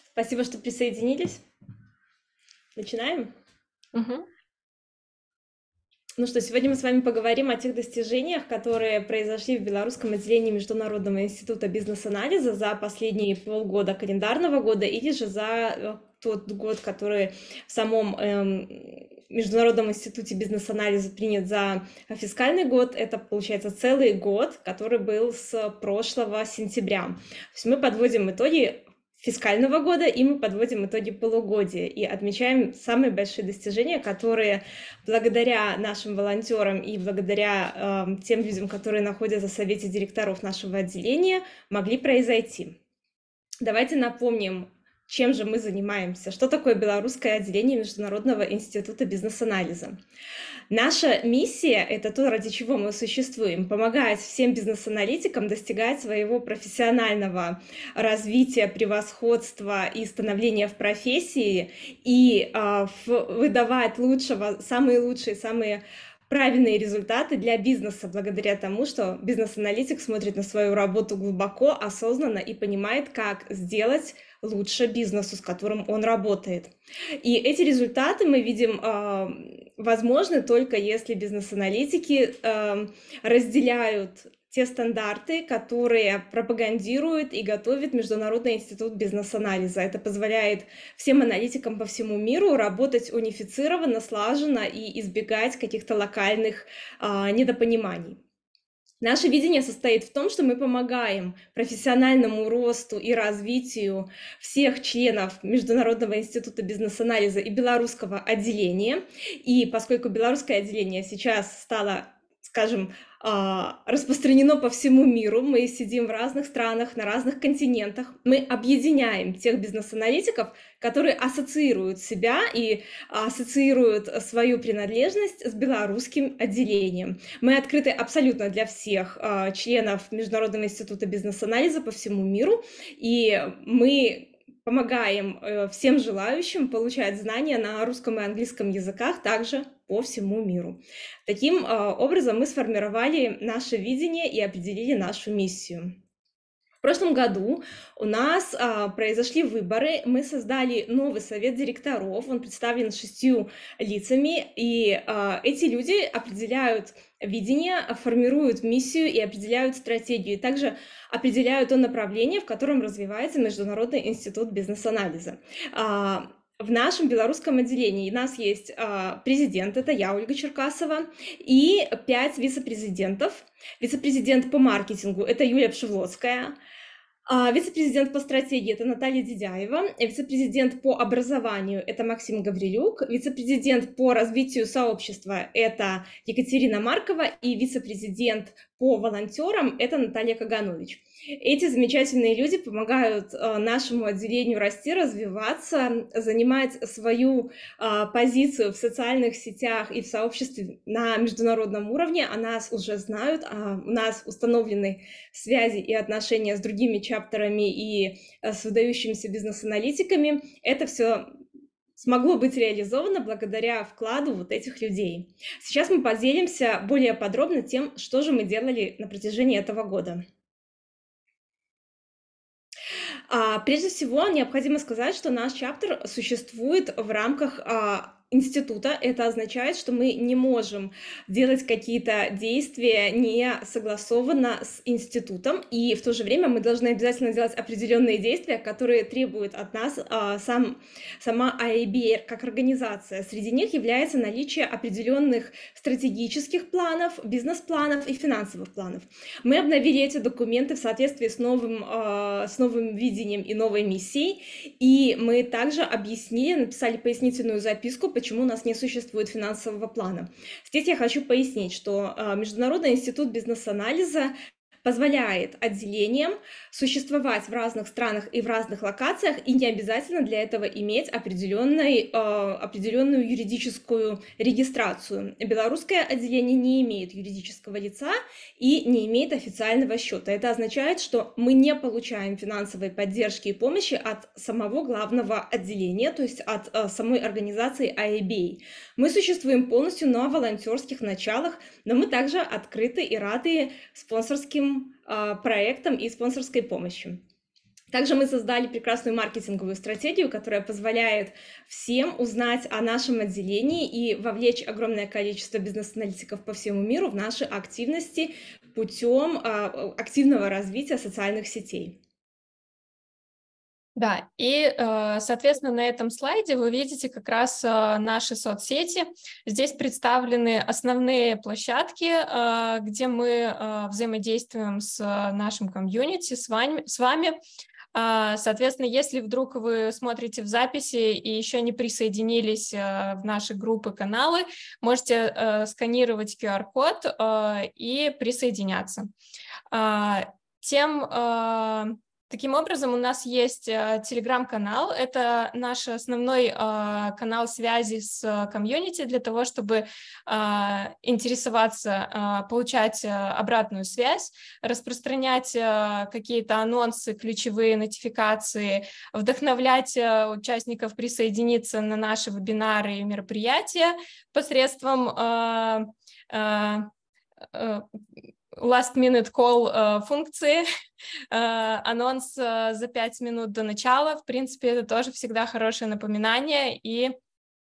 Спасибо, что присоединились. Начинаем? Мгм. Ну что, сегодня мы с вами поговорим о тех достижениях, которые произошли в белорусском отделении Международного института бизнес-анализа за последние полгода календарного года или же за тот год, который в самом Международном институте бизнес-анализа принят за фискальный год. Это, получается, целый год, который был с прошлого сентября. То есть мы подводим итоги фискального года, и мы подводим итоги полугодия и отмечаем самые большие достижения, которые благодаря нашим волонтерам и благодаря тем людям, которые находятся в совете директоров нашего отделения, могли произойти. Давайте напомним, чем же мы занимаемся, что такое белорусское отделение Международного института бизнес-анализа. Наша миссия – это то, ради чего мы существуем, помогать всем бизнес-аналитикам достигать своего профессионального развития, превосходства и становления в профессии и выдавать самые лучшие, самые правильные результаты для бизнеса, благодаря тому, что бизнес-аналитик смотрит на свою работу глубоко, осознанно и понимает, как сделать лучше бизнесу, с которым он работает. И эти результаты мы видим возможны только если бизнес-аналитики разделяют те стандарты, которые пропагандирует и готовит Международный институт бизнес-анализа. Это позволяет всем аналитикам по всему миру работать унифицированно, слаженно и избегать каких-то локальных недопониманий. Наше видение состоит в том, что мы помогаем профессиональному росту и развитию всех членов Международного института бизнес-анализа и белорусского отделения. И поскольку белорусское отделение сейчас стало, скажем, распространено по всему миру, мы сидим в разных странах, на разных континентах, мы объединяем тех бизнес-аналитиков, которые ассоциируют себя и ассоциируют свою принадлежность с белорусским отделением. Мы открыты абсолютно для всех членов Международного института бизнес-анализа по всему миру, и мы помогаем всем желающим получать знания на русском и английском языках также по всему миру. Таким образом мы сформировали наше видение и определили нашу миссию. В прошлом году у нас произошли выборы, мы создали новый совет директоров, он представлен 6 лицами, и эти люди определяют видение, формируют миссию и определяют стратегию, и также определяют то направление, в котором развивается Международный институт бизнес-анализа. В нашем белорусском отделении у нас есть президент, это я, Ольга Черкасова, и 5 вице-президентов. Вице-президент по маркетингу – это Юлия Пшевлоцкая. Вице-президент по стратегии – это Наталья Дидяева. Вице-президент по образованию – это Максим Гаврилюк. Вице-президент по развитию сообщества – это Екатерина Маркова. И вице-президент по волонтерам – это Наталья Каганович. Эти замечательные люди помогают нашему отделению расти, развиваться, занимать свою позицию в социальных сетях и в сообществе на международном уровне. О нас уже знают, у нас установлены связи и отношения с другими чаптерами и с выдающимися бизнес-аналитиками. Это все смогло быть реализовано благодаря вкладу вот этих людей. Сейчас мы поделимся более подробно тем, что же мы делали на протяжении этого года. Прежде всего, необходимо сказать, что наш чаптер существует в рамках института. Это означает, что мы не можем делать какие-то действия не согласованно с институтом, и в то же время мы должны обязательно делать определенные действия, которые требуют от нас сама IAB как организация. Среди них является наличие определенных стратегических планов, бизнес-планов и финансовых планов. Мы обновили эти документы в соответствии с новым видением и новой миссией, и мы также написали пояснительную записку, почему у нас не существует финансового плана. Здесь я хочу пояснить, что Международный институт бизнес-анализа позволяет отделениям существовать в разных странах и в разных локациях, и не обязательно для этого иметь определенную юридическую регистрацию. Белорусское отделение не имеет юридического лица и не имеет официального счета. Это означает, что мы не получаем финансовой поддержки и помощи от самого главного отделения, то есть от самой организации IABA. Мы существуем полностью на волонтерских началах, но мы также открыты и рады спонсорским проектам и спонсорской помощи. Также мы создали прекрасную маркетинговую стратегию, которая позволяет всем узнать о нашем отделении и вовлечь огромное количество бизнес-аналитиков по всему миру в наши активности путем активного развития социальных сетей. Да, и, соответственно, на этом слайде вы видите как раз наши соцсети. Здесь представлены основные площадки, где мы взаимодействуем с нашим комьюнити, с вами. Соответственно, если вдруг вы смотрите в записи и еще не присоединились в наши группы, каналы, можете сканировать QR-код и присоединяться. Таким образом, у нас есть телеграм-канал, это наш основной канал связи с комьюнити для того, чтобы интересоваться, получать обратную связь, распространять какие-то анонсы, ключевые нотификации, вдохновлять участников присоединиться на наши вебинары и мероприятия посредством last-minute call функции, анонс за 5 минут до начала. В принципе, это тоже всегда хорошее напоминание и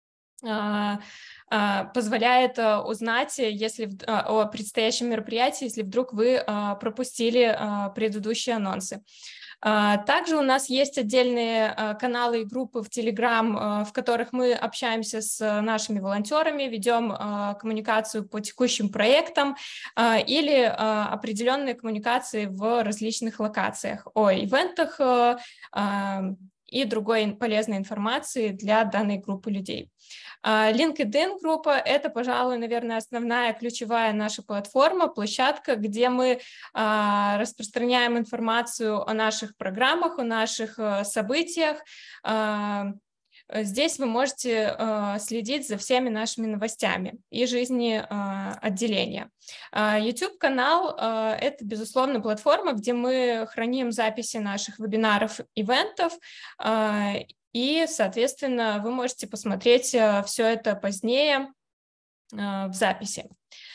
позволяет узнать о предстоящем мероприятии, если вдруг вы пропустили предыдущие анонсы. Также у нас есть отдельные каналы и группы в Telegram, в которых мы общаемся с нашими волонтерами, ведем коммуникацию по текущим проектам или определенные коммуникации в различных локациях о ивентах и другой полезной информации для данной группы людей. LinkedIn группа – это, пожалуй, наверное, основная ключевая наша платформа, площадка, где мы распространяем информацию о наших программах, о наших событиях. Здесь вы можете следить за всеми нашими новостями и жизни отделения. YouTube-канал – это, безусловно, платформа, где мы храним записи наших вебинаров, ивентов, и, соответственно, вы можете посмотреть все это позднее в записи.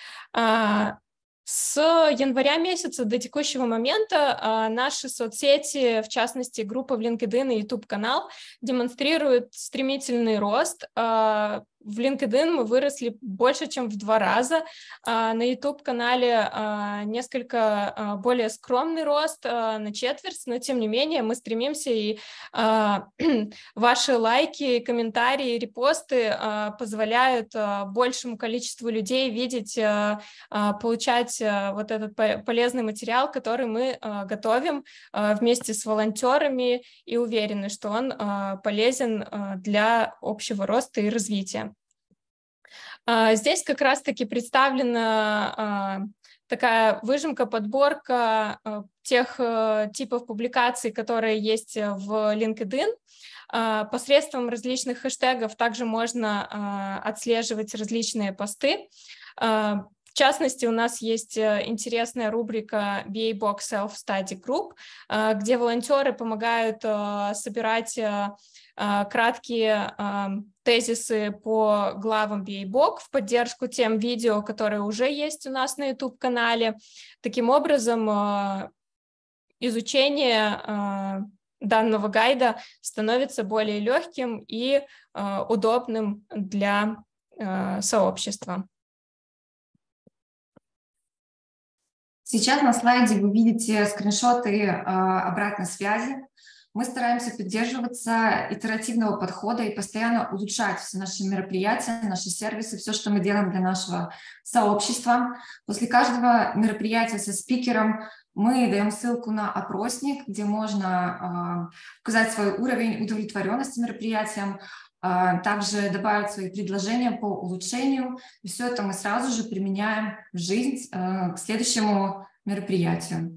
С января месяца до текущего момента наши соцсети, в частности, группа в LinkedIn и YouTube-канал, демонстрируют стремительный рост. В LinkedIn мы выросли больше, чем в 2 раза. На YouTube-канале несколько более скромный рост, на четверть, но тем не менее мы стремимся, и ваши лайки, комментарии, репосты позволяют большему количеству людей видеть, получать вот этот полезный материал, который мы готовим вместе с волонтерами, и уверены, что он полезен для общего роста и развития. Здесь как раз-таки представлена такая выжимка, подборка тех типов публикаций, которые есть в LinkedIn. Посредством различных хэштегов также можно отслеживать различные посты. В частности, у нас есть интересная рубрика BA Box Self-Study Group, где волонтеры помогают собирать краткие тезисы по главам BA-BOK в поддержку тем видео, которые уже есть у нас на YouTube-канале. Таким образом, изучение данного гайда становится более легким и удобным для сообщества. Сейчас на слайде вы видите скриншоты обратной связи. Мы стараемся придерживаться итеративного подхода и постоянно улучшать все наши мероприятия, наши сервисы, все, что мы делаем для нашего сообщества. После каждого мероприятия со спикером мы даем ссылку на опросник, где можно указать свой уровень удовлетворенности мероприятием, также добавить свои предложения по улучшению. И все это мы сразу же применяем в жизнь к следующему мероприятию.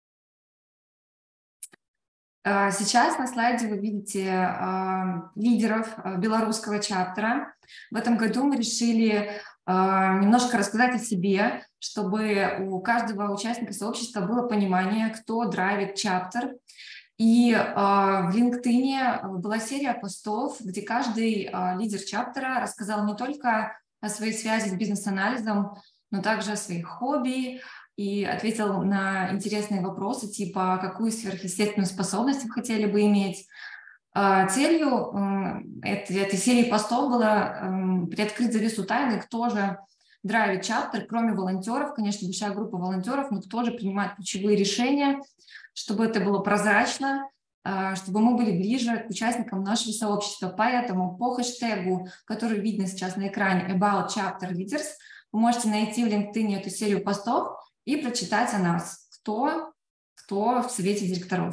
Сейчас на слайде вы видите лидеров белорусского чаптера. В этом году мы решили немножко рассказать о себе, чтобы у каждого участника сообщества было понимание, кто драйвит чаптер. И в LinkedIn была серия постов, где каждый лидер чаптера рассказал не только о своей связи с бизнес-анализом, но также о своих хобби и ответил на интересные вопросы, типа, какую сверхъестественную способность вы хотели бы иметь. Целью этой серии постов было приоткрыть завесу тайны, кто же драйвит чаптер, кроме волонтеров, конечно, большая группа волонтеров, но кто же принимает ключевые решения, чтобы это было прозрачно, чтобы мы были ближе к участникам нашего сообщества. Поэтому по хэштегу, который видно сейчас на экране, About Chapter Leaders, вы можете найти в LinkedIn эту серию постов и прочитать о нас, кто в совете директоров.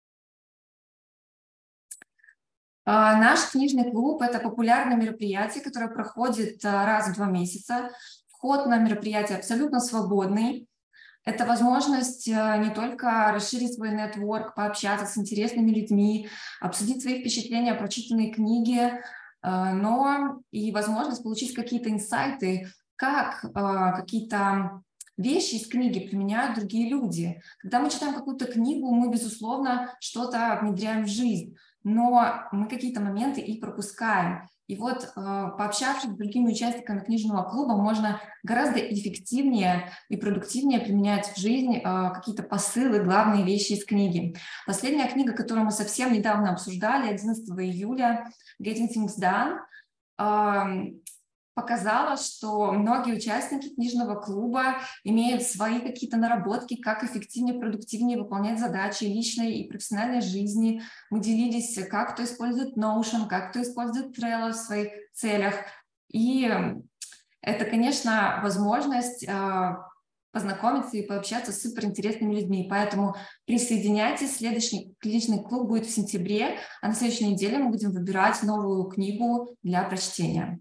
Наш книжный клуб – это популярное мероприятие, которое проходит раз в 2 месяца. Вход на мероприятие абсолютно свободный. Это возможность не только расширить свой нетворк, пообщаться с интересными людьми, обсудить свои впечатления, прочитанные книги, но и возможность получить какие-то инсайты, как какие-то вещи из книги применяют другие люди. Когда мы читаем какую-то книгу, мы, безусловно, что-то внедряем в жизнь, но мы какие-то моменты и пропускаем. И вот, пообщавшись с другими участниками книжного клуба, можно гораздо эффективнее и продуктивнее применять в жизнь какие-то посылы, главные вещи из книги. Последняя книга, которую мы совсем недавно обсуждали, 11 июля, Getting Things Done, показала, что многие участники книжного клуба имеют свои какие-то наработки, как эффективнее, продуктивнее выполнять задачи личной и профессиональной жизни. Мы делились, как кто использует Notion, как кто использует Trello в своих целях. И это, конечно, возможность познакомиться и пообщаться с суперинтересными людьми. Поэтому присоединяйтесь. Следующий книжный клуб будет в сентябре, а на следующей неделе мы будем выбирать новую книгу для прочтения.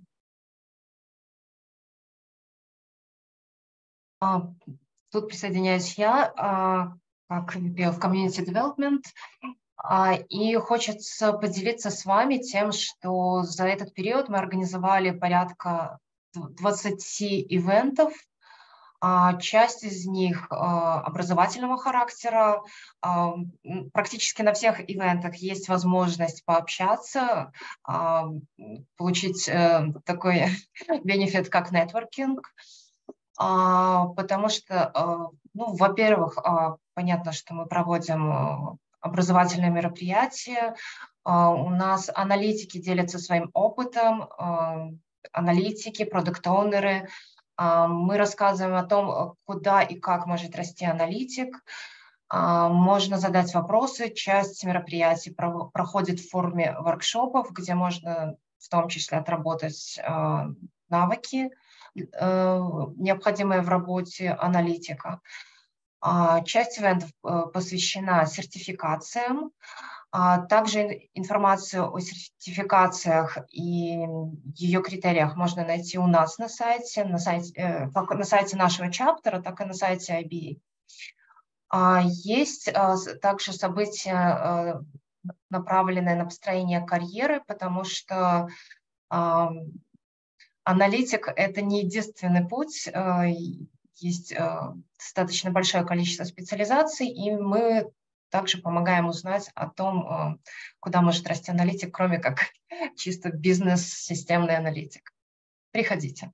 Тут присоединяюсь я, как VP of Community Development, и хочется поделиться с вами тем, что за этот период мы организовали порядка 20 ивентов. Часть из них образовательного характера. Практически на всех ивентах есть возможность пообщаться, получить такой бенефит, как нетворкинг. Потому что, ну, во-первых, понятно, что мы проводим образовательные мероприятия, у нас аналитики делятся своим опытом, аналитики, продукт-оунеры, мы рассказываем о том, куда и как может расти аналитик, можно задать вопросы, часть мероприятий проходит в форме воркшопов, где можно в том числе отработать навыки, необходимые в работе аналитика. Часть ивентов посвящена сертификациям. Также информацию о сертификациях и ее критериях можно найти у нас на сайте, как на сайте нашего чаптера, так и на сайте IBA. Есть также события, направленные на построение карьеры, потому что аналитик – это не единственный путь, есть достаточно большое количество специализаций, и мы также помогаем узнать о том, куда может расти аналитик, кроме как чисто бизнес-системный аналитик. Приходите.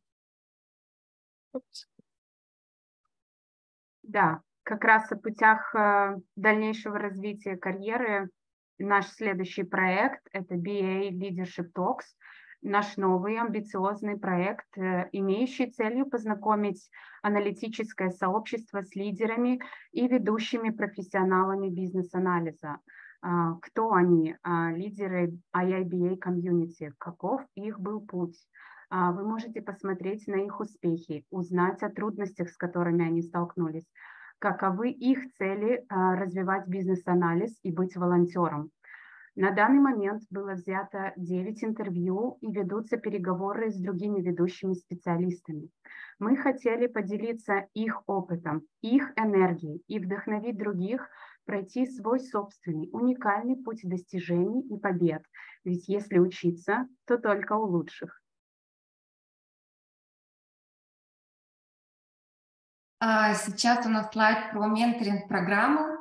Да, как раз о путях дальнейшего развития карьеры. Наш следующий проект – это BA Leadership Talks. Наш новый амбициозный проект, имеющий целью познакомить аналитическое сообщество с лидерами и ведущими профессионалами бизнес-анализа. Кто они? Лидеры IIBA комьюнити. Каков их был путь? Вы можете посмотреть на их успехи, узнать о трудностях, с которыми они столкнулись, каковы их цели развивать бизнес-анализ и быть волонтером. На данный момент было взято 9 интервью и ведутся переговоры с другими ведущими специалистами. Мы хотели поделиться их опытом, их энергией и вдохновить других пройти свой собственный, уникальный путь достижений и побед. Ведь если учиться, то только у лучших. Сейчас у нас слайд про менторинг-программу.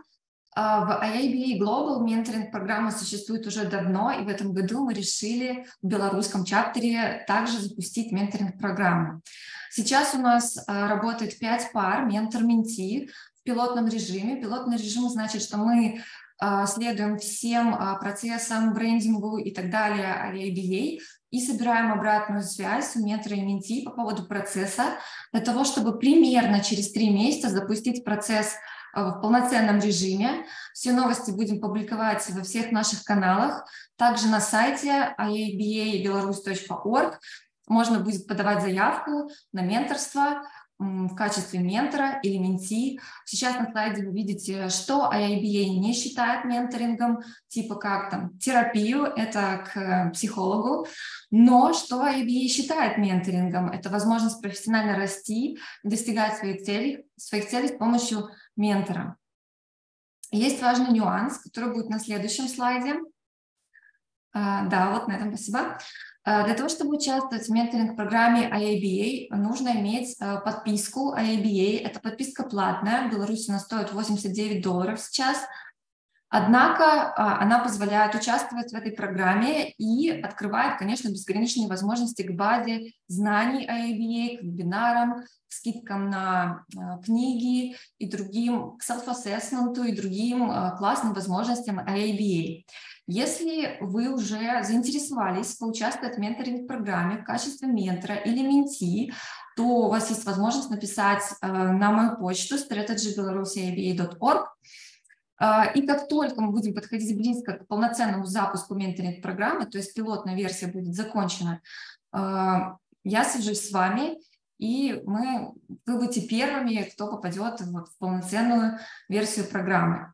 В IABA Global менторинг-программа существует уже давно, и в этом году мы решили в белорусском чаптере также запустить менторинг-программу. Сейчас у нас работает 5 пар ментор-менти в пилотном режиме. Пилотный режим значит, что мы следуем всем процессам, брендингу и так далее IABA и собираем обратную связь у ментора и менти по поводу процесса для того, чтобы примерно через 3 месяца запустить процесс в полноценном режиме. Все новости будем публиковать во всех наших каналах. Также на сайте iababelarus.org можно будет подавать заявку на менторство в качестве ментора или менти. Сейчас на слайде вы видите, что IABA не считает менторингом, типа как там терапию, это к психологу, но что IABA считает менторингом, это возможность профессионально расти, достигать своих целей с помощью ментора. Есть важный нюанс, который будет на следующем слайде. Да, вот на этом спасибо. Для того, чтобы участвовать в менторинг-программе IABA, нужно иметь подписку IABA. Эта подписка платная, в Беларуси она стоит $89 сейчас. Однако она позволяет участвовать в этой программе и открывает, конечно, безграничные возможности к базе знаний IABA, к вебинарам, к скидкам на книги и другим, к селф-ассессменту и другим классным возможностям IABA. Если вы уже заинтересовались поучаствовать в менторинг-программе в качестве ментора или менти, то у вас есть возможность написать на мою почту strategy@belarusiaba.org. И как только мы будем подходить близко к полноценному запуску менторинг-программы, то есть пилотная версия будет закончена, я свяжусь с вами, и вы будете первыми, кто попадет в полноценную версию программы.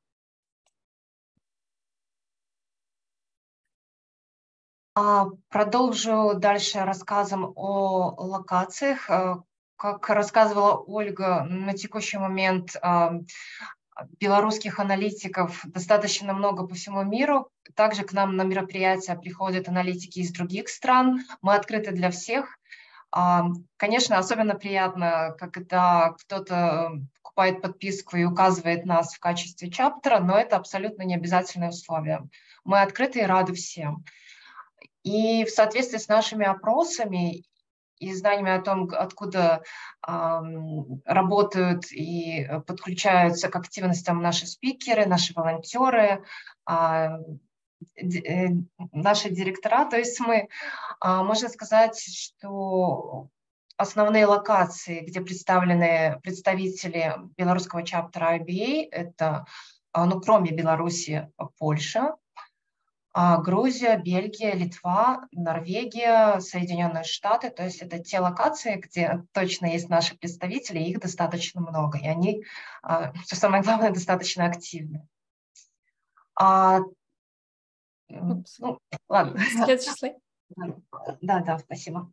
Продолжу дальше рассказом о локациях. Как рассказывала Ольга, на текущий момент белорусских аналитиков достаточно много по всему миру. Также к нам на мероприятия приходят аналитики из других стран. Мы открыты для всех. Конечно, особенно приятно, когда кто-то покупает подписку и указывает нас в качестве чаптера, но это абсолютно не обязательное условие. Мы открыты и рады всем. И в соответствии с нашими опросами и знаниями о том, откуда работают и подключаются к активностям наши спикеры, наши волонтеры, наши директора, то есть мы, можно сказать, что основные локации, где представлены представители белорусского чаптера IABA, это, ну, кроме Беларуси, Польша, Грузия, Бельгия, Литва, Норвегия, Соединенные Штаты. То есть это те локации, где точно есть наши представители, их достаточно много, и они, что самое главное, достаточно активны. Ну, ладно. Следующий слайд. Да, спасибо.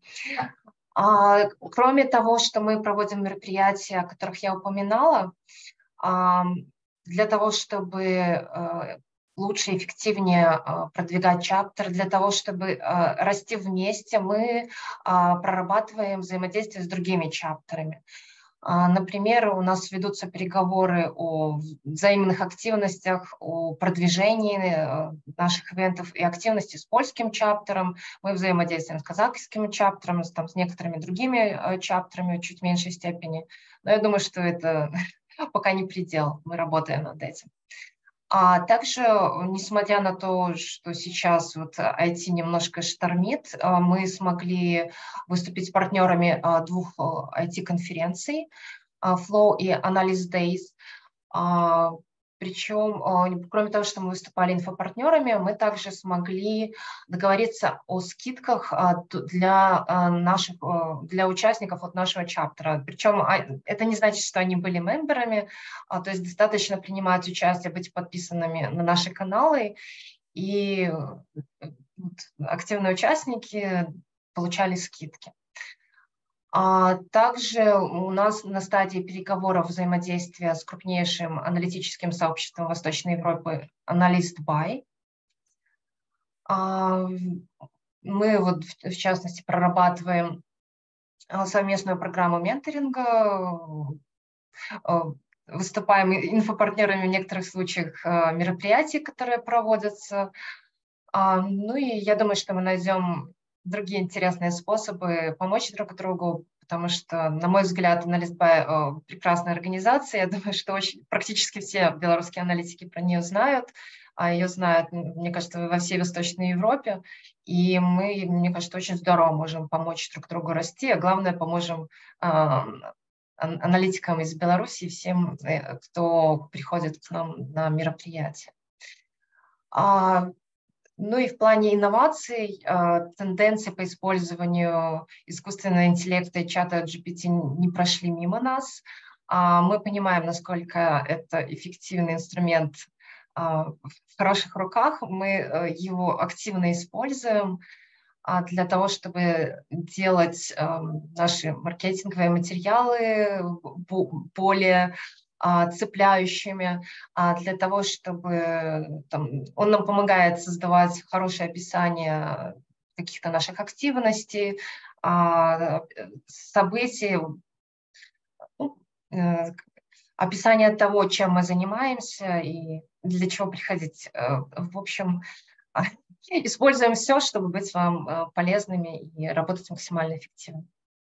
Кроме того, что мы проводим мероприятия, о которых я упоминала, для того, чтобы лучше и эффективнее продвигать чаптер, для того, чтобы расти вместе, мы прорабатываем взаимодействие с другими чаптерами. Например, у нас ведутся переговоры о взаимных активностях, о продвижении наших ивентов и активности с польским чаптером. Мы взаимодействуем с казахским чаптером, с некоторыми другими чаптерами в чуть меньшей степени. Но я думаю, что это пока не предел. Мы работаем над этим. Также, несмотря на то, что сейчас вот IT немножко штормит, мы смогли выступить партнерами 2 IT-конференций, Flow и Analyst Days. Причем, кроме того, что мы выступали инфопартнерами, мы также смогли договориться о скидках для участников от нашего чаптера. Причем это не значит, что они были мемберами, то есть достаточно принимать участие, быть подписанными на наши каналы, и активные участники получали скидки. Также у нас на стадии переговоров взаимодействия с крупнейшим аналитическим сообществом Восточной Европы Analyst Buy. Мы вот в частности прорабатываем совместную программу менторинга, выступаем инфопартнерами в некоторых случаях мероприятий, которые проводятся. Ну и я думаю, что мы найдем другие интересные способы помочь друг другу, потому что, на мой взгляд, Анализбай прекрасная организация. Я думаю, что практически все белорусские аналитики про нее знают, а ее знают, мне кажется, во всей Восточной Европе. И мы, мне кажется, очень здорово можем помочь друг другу расти, а главное, поможем аналитикам из Беларуси и всем, кто приходит к нам на мероприятия. Ну и в плане инноваций, тенденции по использованию искусственного интеллекта и чата GPT не прошли мимо нас. Мы понимаем, насколько это эффективный инструмент в хороших руках. Мы его активно используем для того, чтобы делать наши маркетинговые материалы более цепляющими, для того, чтобы он нам помогает создавать хорошее описание каких-то наших активностей, событий, описание того, чем мы занимаемся и для чего приходить. В общем, используем все, чтобы быть вам полезными и работать максимально эффективно.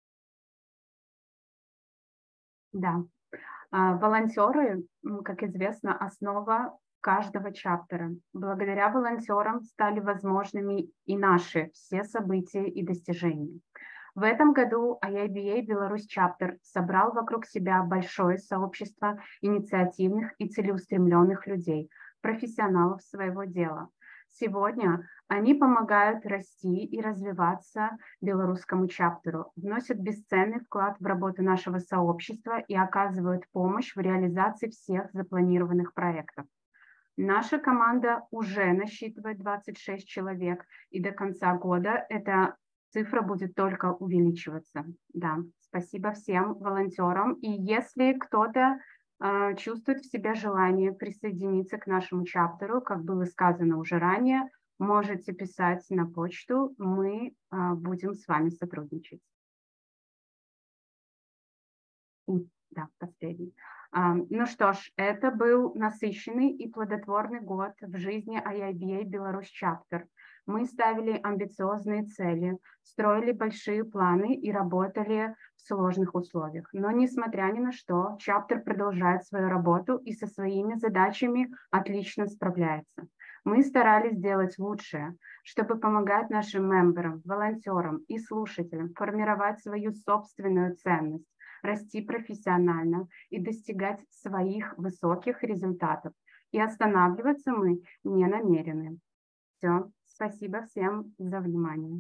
Да. Волонтеры, как известно, основа каждого чаптера. Благодаря волонтерам стали возможными и наши все события и достижения. В этом году IIBA Беларусь чаптер собрал вокруг себя большое сообщество инициативных и целеустремленных людей, профессионалов своего дела. Сегодня они помогают расти и развиваться белорусскому чаптеру, вносят бесценный вклад в работу нашего сообщества и оказывают помощь в реализации всех запланированных проектов. Наша команда уже насчитывает 26 человек, и до конца года эта цифра будет только увеличиваться. Да, спасибо всем волонтерам. И если кто-то чувствует в себе желание присоединиться к нашему чаптеру, как было сказано уже ранее, можете писать на почту, мы будем с вами сотрудничать. Да, последний. Ну что ж, это был насыщенный и плодотворный год в жизни IIBA Беларусь чаптер. Мы ставили амбициозные цели, строили большие планы и работали в сложных условиях. Но несмотря ни на что, чаптер продолжает свою работу и со своими задачами отлично справляется. Мы старались сделать лучшее, чтобы помогать нашим мемберам, волонтерам и слушателям формировать свою собственную ценность, расти профессионально и достигать своих высоких результатов. И останавливаться мы не намерены. Все. Спасибо всем за внимание.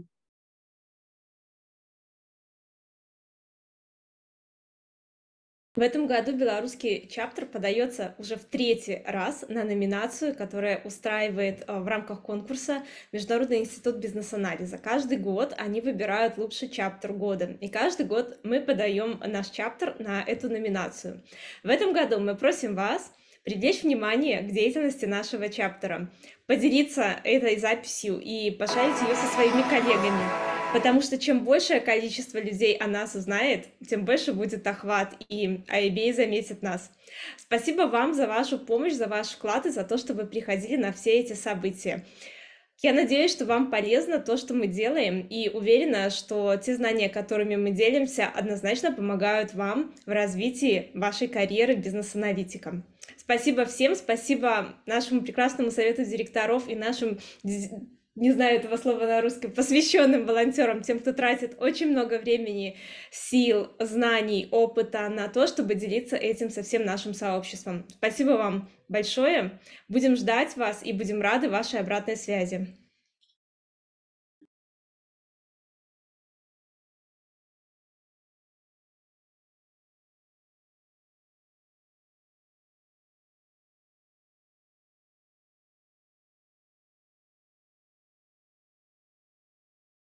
В этом году белорусский чаптер подается уже в 3-й раз на номинацию, которая устраивает в рамках конкурса Международный институт бизнес-анализа. Каждый год они выбирают лучший чаптер года, и каждый год мы подаем наш чаптер на эту номинацию. В этом году мы просим вас привлечь внимание к деятельности нашего чаптера, поделиться этой записью и пошарить ее со своими коллегами, потому что чем большее количество людей о нас узнает, тем больше будет охват, и IIBA заметит нас. Спасибо вам за вашу помощь, за ваш вклад и за то, что вы приходили на все эти события. Я надеюсь, что вам полезно то, что мы делаем, и уверена, что те знания, которыми мы делимся, однозначно помогают вам в развитии вашей карьеры бизнес-аналитика. Спасибо всем, спасибо нашему прекрасному совету директоров и нашим, не знаю этого слова на русском, посвященным волонтерам, тем, кто тратит очень много времени, сил, знаний, опыта на то, чтобы делиться этим со всем нашим сообществом. Спасибо вам большое. Будем ждать вас и будем рады вашей обратной связи.